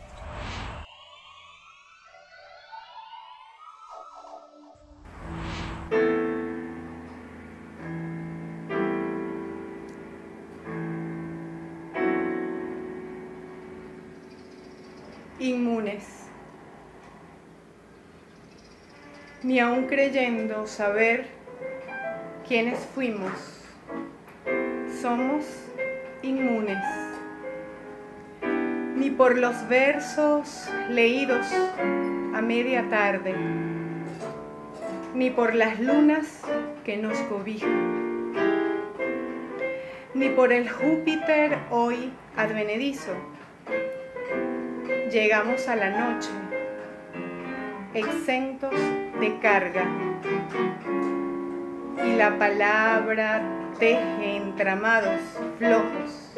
Speaker 13: Inmunes. Ni aun creyendo saber quiénes fuimos, somos inmunes. Ni por los versos leídos a media tarde, ni por las lunas que nos cobijan, ni por el Júpiter hoy advenedizo. Llegamos a la noche, exentos de carga, y la palabra teje entramados flojos.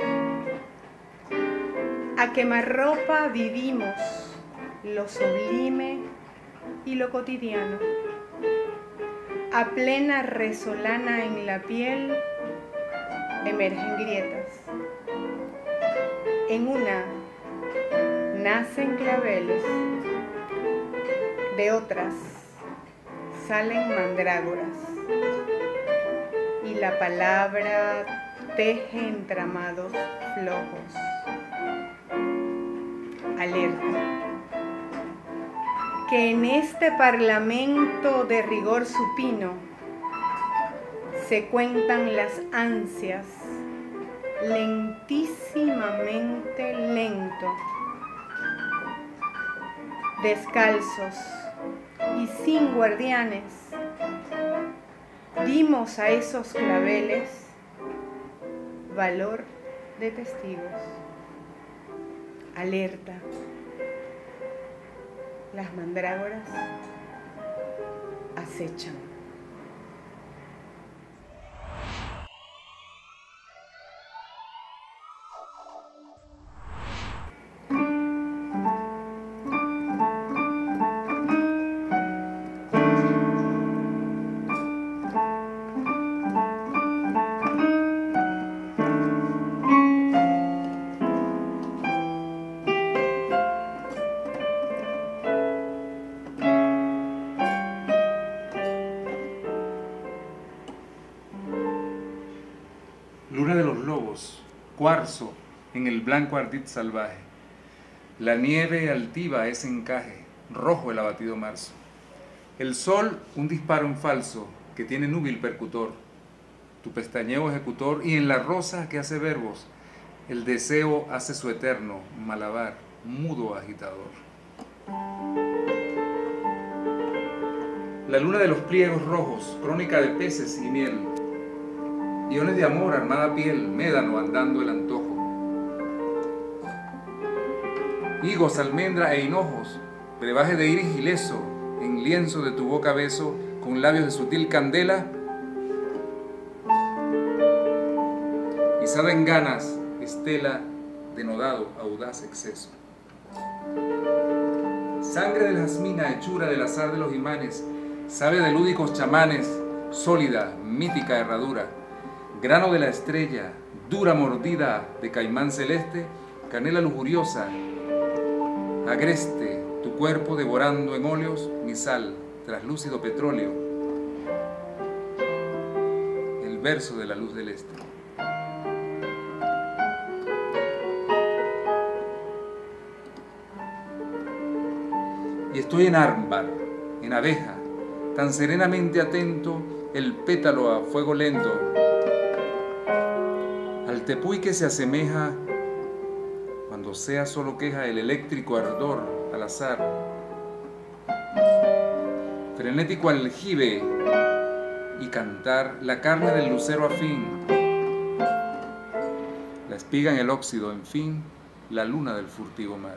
Speaker 13: A quemarropa vivimos lo sublime y lo cotidiano. A plena resolana en la piel emergen grietas. En una nacen claveles, de otras salen mandrágoras, y la palabra teje entramados flojos. Alerta, que en este parlamento de rigor supino se cuentan las ansias lentísimamente lento. Descalzos y sin guardianes, dimos a esos claveles valor de testigos. Alerta, las mandrágoras acechan.
Speaker 14: Luna de los lobos, cuarzo en el blanco ardid salvaje. La nieve altiva es encaje, rojo el abatido marzo. El sol, un disparo en falso, que tiene núbil percutor. Tu pestañeo ejecutor, y en la rosa que hace verbos, El deseo hace su eterno malabar, mudo agitador. La luna de los pliegos rojos, crónica de peces y miel. Iones de amor, armada piel, médano andando el antojo. Higos, almendra e hinojos, brebaje de iris ileso, en lienzo de tu boca beso, con labios de sutil candela. Izada en ganas, estela, denodado, audaz exceso. Sangre del jazmina, hechura del azar de los imanes, sabe de lúdicos chamanes, sólida, mítica herradura, grano de la estrella, dura mordida de caimán celeste, canela lujuriosa, agreste, tu cuerpo devorando en óleos mi sal, traslúcido petróleo, el verso de la luz del este. Y estoy en ámbar, en abeja, tan serenamente atento, el pétalo a fuego lento, al tepuy que se asemeja, cuando sea solo queja el eléctrico ardor al azar, frenético aljibe y cantar la carne del lucero afín, la espiga en el óxido, en fin, la luna del furtivo mar.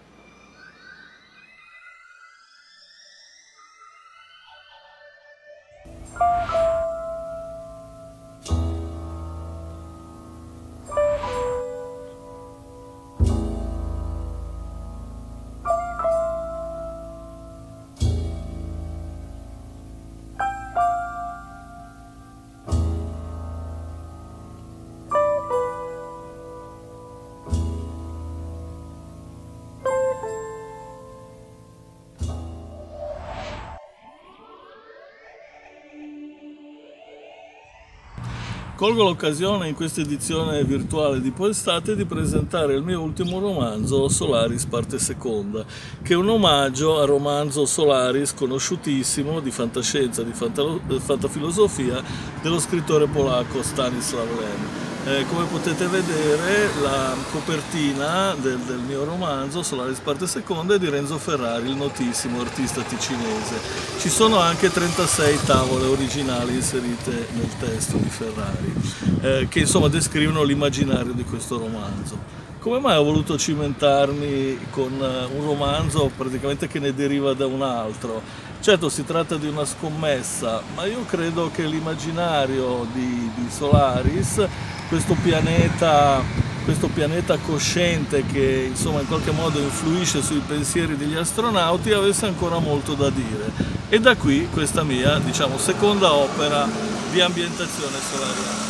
Speaker 15: Colgo l'occasione in questa edizione virtuale di Poestate di presentare il mio ultimo romanzo, Solaris parte seconda, che è un omaggio al romanzo Solaris, conosciutissimo, di fantascienza, di fantafilosofia, dello scrittore polacco Stanisław Lem. Come potete vedere, la copertina del mio romanzo, Solaris parte seconda, è di Renzo Ferrari, il notissimo artista ticinese. Ci sono anche 36 tavole originali inserite nel testo di Ferrari, che insomma descrivono l'immaginario di questo romanzo. Come mai ho voluto cimentarmi con un romanzo praticamente che ne deriva da un altro? Certo, si tratta di una scommessa, ma io credo che l'immaginario di Solaris, questo pianeta cosciente che insomma in qualche modo influisce sui pensieri degli astronauti, avesse ancora molto da dire. E da qui questa mia, diciamo, seconda opera di ambientazione solariana.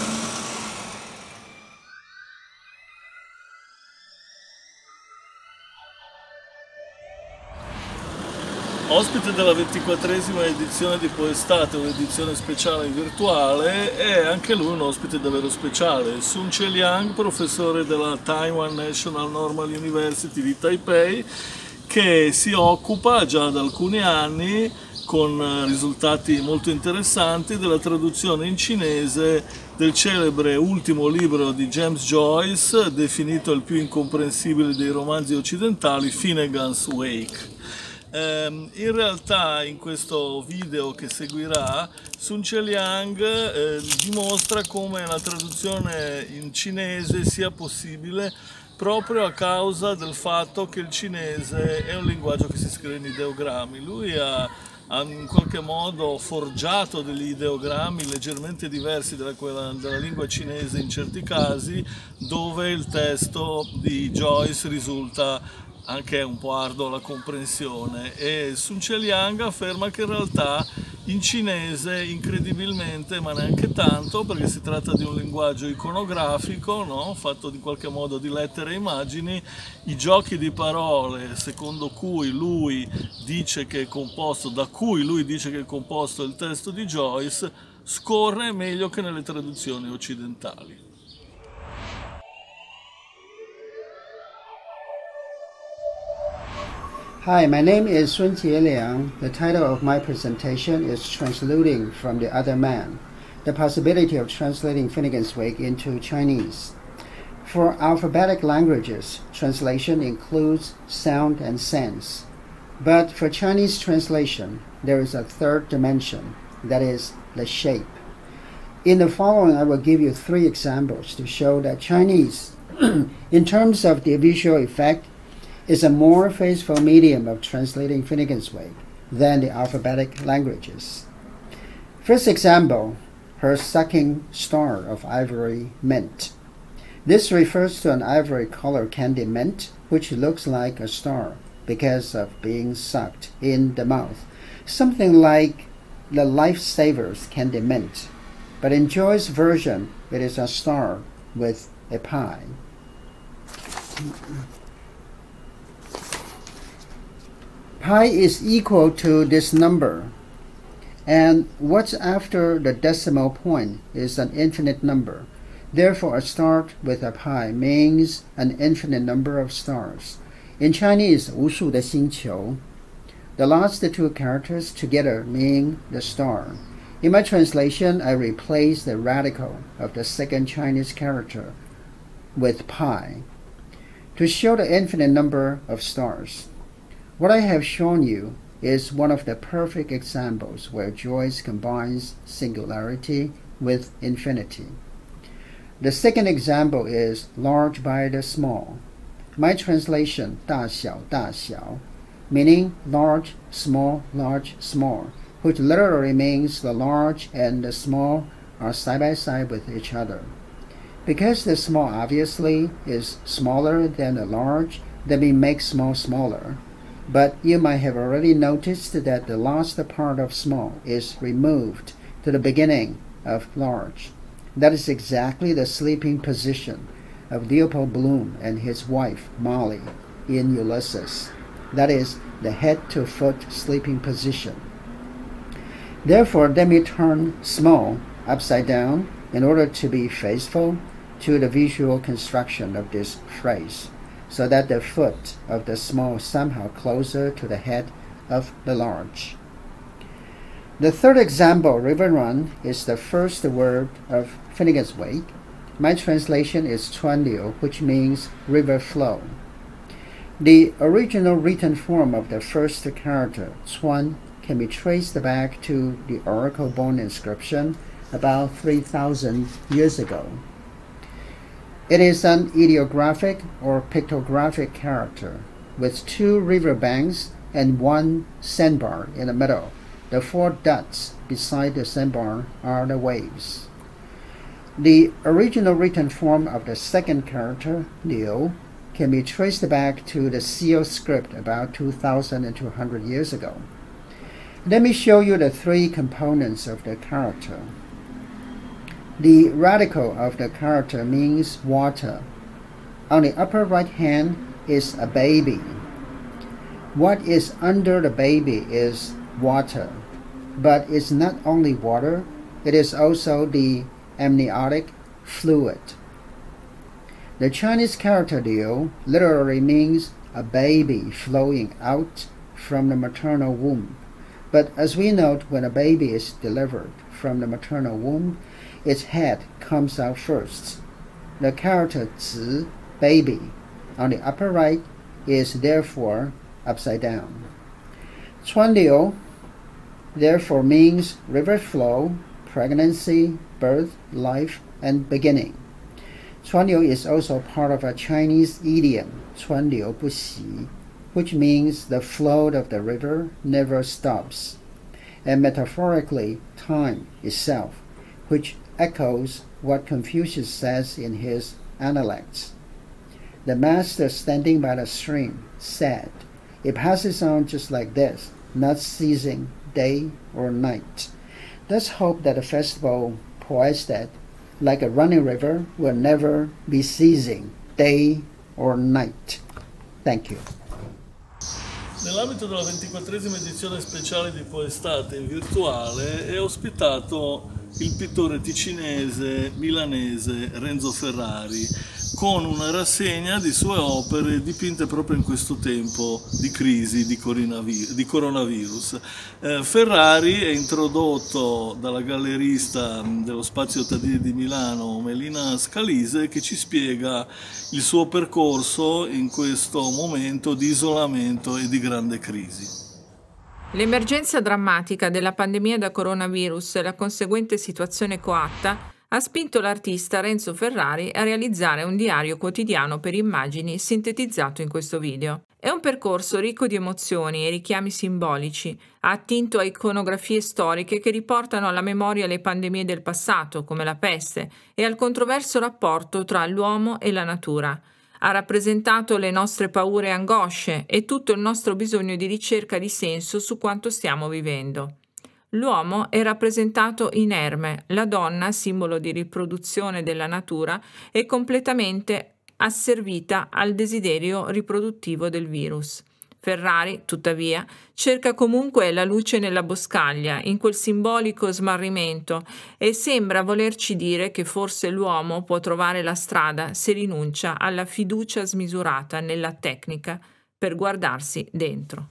Speaker 15: Ospite della 24esima edizione di Poestate, un'edizione speciale in virtuale, è anche lui un ospite davvero speciale, Sun-Che Liang, professore della Taiwan National Normal University di Taipei, che si occupa già da alcuni anni, con risultati molto interessanti, della traduzione in cinese del celebre ultimo libro di James Joyce, definito il più incomprensibile dei romanzi occidentali, Finnegan's Wake. In realtà in questo video che seguirà Sun-Che Liang dimostra come la traduzione in cinese sia possibile proprio a causa del fatto che il cinese è un linguaggio che si scrive in ideogrammi. Lui ha in qualche modo forgiato degli ideogrammi leggermente diversi della lingua cinese in certi casi, dove il testo di Joyce risulta anche un po' arduo alla comprensione, e Sun-Che Liang afferma che in realtà in cinese incredibilmente, ma neanche tanto, perché si tratta di un linguaggio iconografico, no? Fatto in qualche modo di lettere e immagini, i giochi di parole secondo cui lui dice che è composto, da cui lui dice che è composto il testo di Joyce, scorre meglio che nelle traduzioni occidentali.
Speaker 16: Hi, my name is Sun-Che Liang. The title of my presentation is Translating from the Other Man, the possibility of translating Finnegan's Wake into Chinese. For alphabetic languages, translation includes sound and sense. But for Chinese translation, there is a third dimension, that is, the shape. In the following, I will give you 3 examples to show that Chinese, in terms of the visual effect, is a more faithful medium of translating Finnegan's Wake than the alphabetic languages. First example, her sucking star of ivory mint. This refers to an ivory-colored candy mint, which looks like a star because of being sucked in the mouth, something like the Lifesavers candy mint. But in Joy's version, it is a star with a pie. Pi is equal to this number, and what's after the decimal point is an infinite number. Therefore, a star with a pi means an infinite number of stars. In Chinese, 无数的星球, the last 2 characters together mean the star. In my translation, I replace the radical of the second Chinese character with pi to show the infinite number of stars. What I have shown you is one of the perfect examples where Joyce combines singularity with infinity. The second example is large by the small. My translation, 大小大小, meaning large, small, which literally means the large and the small are side by side with each other. Because the small obviously is smaller than the large, then we make small smaller. But you might have already noticed that the last part of small is removed to the beginning of large. That is exactly the sleeping position of Leopold Bloom and his wife, Molly, in Ulysses. That is the head-to-foot sleeping position. Therefore, let me turn small upside down in order to be faithful to the visual construction of this phrase, so that the foot of the small is somehow closer to the head of the large. The third example, river run, is the first word of Finnegan's Wake. My translation is 川流, which means river flow. The original written form of the first character, 川, can be traced back to the Oracle Bone inscription about 3,000 years ago. It is an ideographic or pictographic character with 2 river banks and 1 sandbar in the middle. The 4 dots beside the sandbar are the waves. The original written form of the second character, Liu, can be traced back to the Seal script about 2,200 years ago. Let me show you the 3 components of the character. The radical of the character means water. On the upper right hand is a baby. What is under the baby is water. But it's not only water, it is also the amniotic fluid. The Chinese character Liu literally means a baby flowing out from the maternal womb. But as we note, when a baby is delivered from the maternal womb, its head comes out first. The character 子, baby, on the upper right is therefore upside down. 川流 therefore means river flow, pregnancy, birth, life, and beginning. 川流 is also part of a Chinese idiom, 川流不息, which means the flow of the river never stops, and metaphorically time itself, which echoes what Confucius says in his Analects. The master standing by the stream said, "It passes on just like this, not ceasing day or night." Let's hope that the festival Poestet, like a running river, will never be ceasing day or night. Thank you.
Speaker 15: Nell'ambito della 24esima edizione speciale di Poestate virtuale è ospitato il pittore ticinese milanese Renzo Ferrari, con una rassegna di sue opere dipinte proprio in questo tempo di crisi di coronavirus. Ferrari è introdotto dalla gallerista dello Spazio Tadini di Milano, Melina Scalise, che ci spiega il suo percorso in questo momento di isolamento e di grande crisi.
Speaker 17: L'emergenza drammatica della pandemia da coronavirus e la conseguente situazione coatta ha spinto l'artista Renzo Ferrari a realizzare un diario quotidiano per immagini sintetizzato in questo video. È un percorso ricco di emozioni e richiami simbolici, attinto a iconografie storiche che riportano alla memoria le pandemie del passato, come la peste, e al controverso rapporto tra l'uomo e la natura. Ha rappresentato le nostre paure e angosce e tutto il nostro bisogno di ricerca di senso su quanto stiamo vivendo. L'uomo è rappresentato inerme, la donna, simbolo di riproduzione della natura, è completamente asservita al desiderio riproduttivo del virus. Ferrari, tuttavia, cerca comunque la luce nella boscaglia, in quel simbolico smarrimento, e sembra volerci dire che forse l'uomo può trovare la strada se rinuncia alla fiducia smisurata nella tecnica per guardarsi dentro.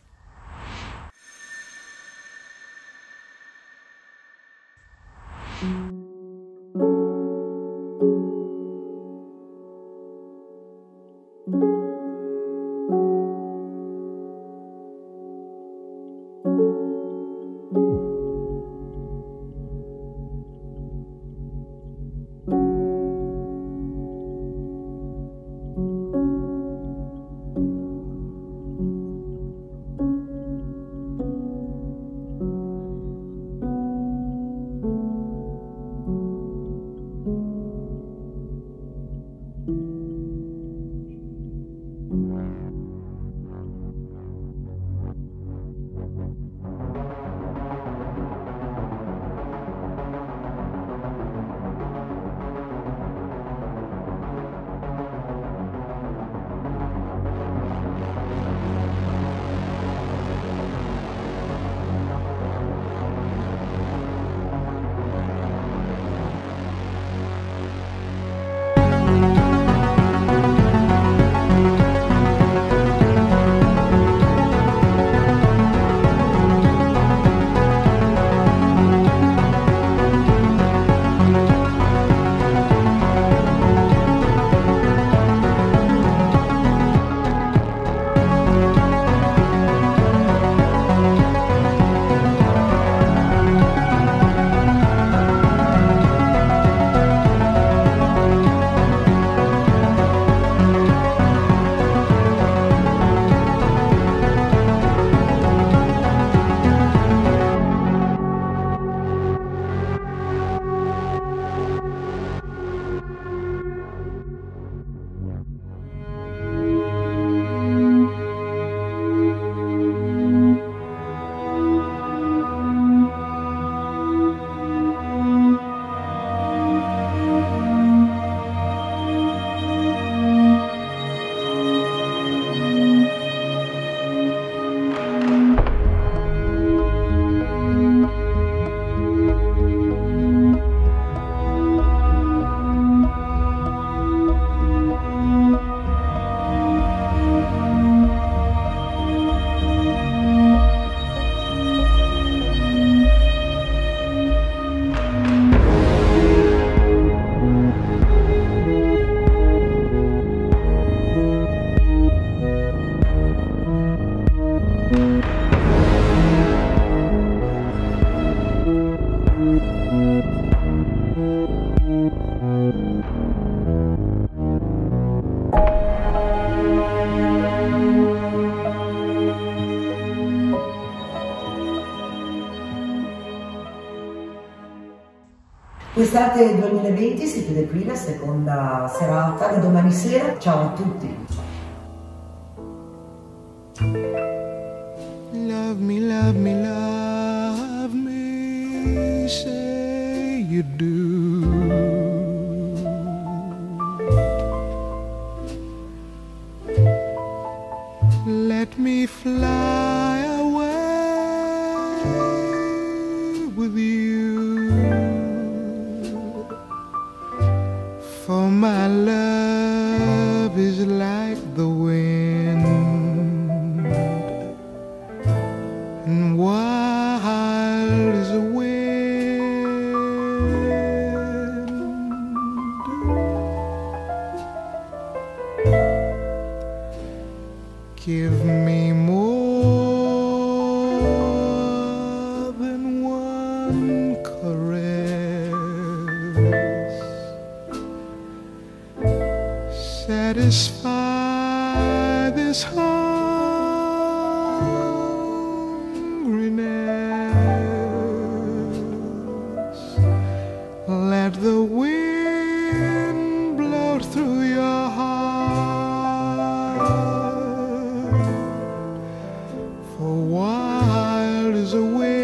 Speaker 1: Quest'estate 2020 si chiude qui la seconda serata di domani sera. Ciao a tutti.
Speaker 18: Love me, love me, love me, say you do. Let me fly away with you. like the wind, and wild as a wind. Give me more than one caress, satisfy this hungriness. Let the wind blow through your heart, for wild as a wind.